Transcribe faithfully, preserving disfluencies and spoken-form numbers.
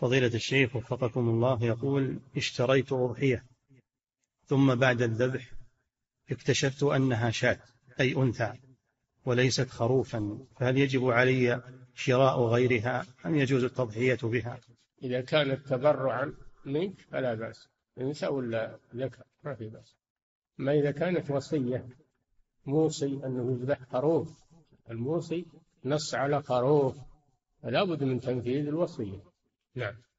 فضيلة الشيخ وفقكم الله، يقول: اشتريت أضحية ثم بعد الذبح اكتشفت أنها شاة أي أنثى وليست خروفا، فهل يجب علي شراء غيرها أم يجوز التضحية بها؟ إذا كانت تبرعا منك فلا بأس، أنثى ولا ذكر ما في بأس. ما إذا كانت وصية، موصي أنه يذبح خروف، الموصي نص على خروف، فلا بد من تنفيذ الوصية. نعم.